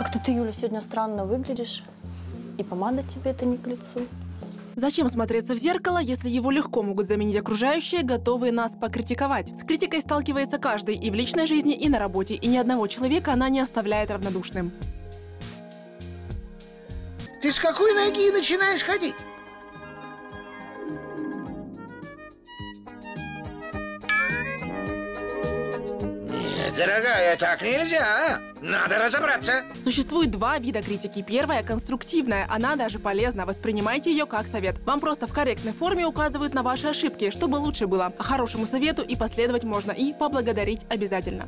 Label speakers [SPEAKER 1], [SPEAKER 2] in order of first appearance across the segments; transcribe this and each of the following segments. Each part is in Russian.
[SPEAKER 1] Как-то ты, Юля, сегодня странно выглядишь. И помада тебе это не к лицу.
[SPEAKER 2] Зачем смотреться в зеркало, если его легко могут заменить окружающие, готовые нас покритиковать? С критикой сталкивается каждый и в личной жизни, и на работе, и ни одного человека она не оставляет равнодушным.
[SPEAKER 3] Ты с какой ноги начинаешь ходить? Нет, дорогая, так нельзя. Надо разобраться.
[SPEAKER 2] Существует два вида критики. Первая – конструктивная. Она даже полезна. Воспринимайте ее как совет. Вам просто в корректной форме указывают на ваши ошибки, чтобы лучше было. А хорошему совету и последовать можно, и поблагодарить обязательно.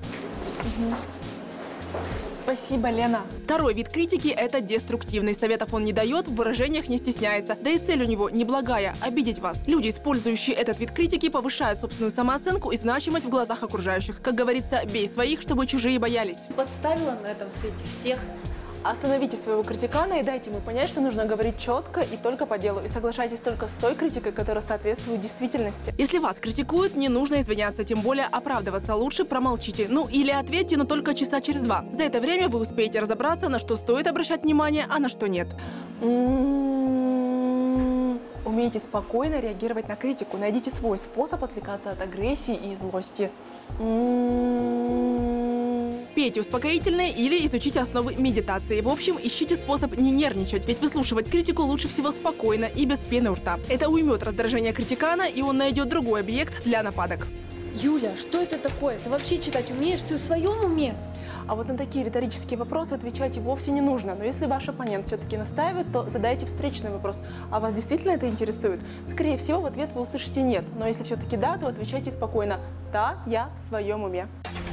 [SPEAKER 1] Спасибо, Лена.
[SPEAKER 2] Второй вид критики – это деструктивный. Советов он не дает, в выражениях не стесняется. Да и цель у него неблагая – обидеть вас. Люди, использующие этот вид критики, повышают собственную самооценку и значимость в глазах окружающих. Как говорится, бей своих, чтобы чужие боялись.
[SPEAKER 4] Подставила на этом свете всех.
[SPEAKER 1] Остановите своего критикана и дайте ему понять, что нужно говорить четко и только по делу. И соглашайтесь только с той критикой, которая соответствует действительности.
[SPEAKER 2] Если вас критикуют, не нужно извиняться, тем более оправдываться. Лучше промолчите. Ну или ответьте, но только часа через 2. За это время вы успеете разобраться, на что стоит обращать внимание, а на что нет.
[SPEAKER 1] Умейте спокойно реагировать на критику. Найдите свой способ отвлекаться от агрессии и злости.
[SPEAKER 2] Пейте успокоительные или изучите основы медитации. В общем, ищите способ не нервничать, ведь выслушивать критику лучше всего спокойно и без пены у рта. Это уймет раздражение критикана, и он найдет другой объект для нападок.
[SPEAKER 4] Юля, что это такое? Ты вообще читать умеешь? Ты в своем уме?
[SPEAKER 1] А вот на такие риторические вопросы отвечать вовсе не нужно. Но если ваш оппонент все-таки настаивает, то задайте встречный вопрос. А вас действительно это интересует? Скорее всего, в ответ вы услышите «нет». Но если все-таки «да», то отвечайте спокойно «да, я в своем уме».